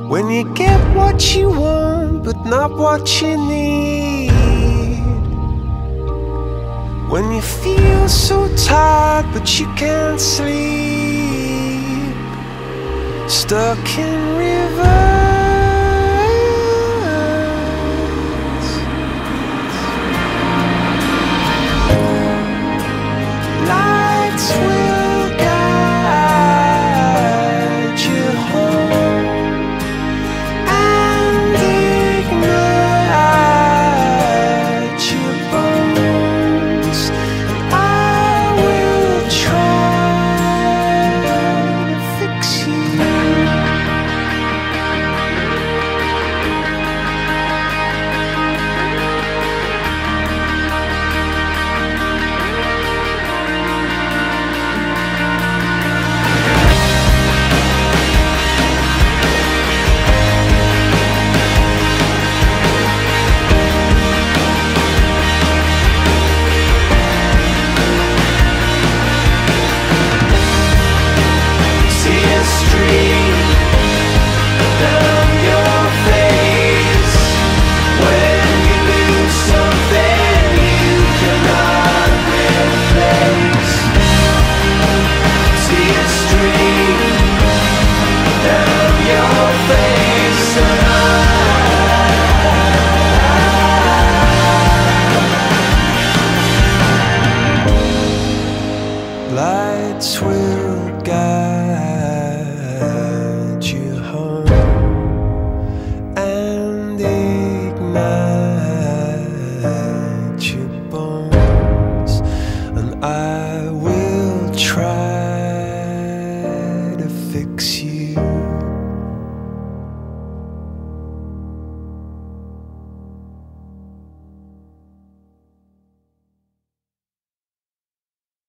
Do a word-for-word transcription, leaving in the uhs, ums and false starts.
When you get what you want, but not what you need. When you feel so tired, but you can't sleep. Stuck in reverse. Lights will guide you home and ignite your bones, and I will try to fix you. Lights will guide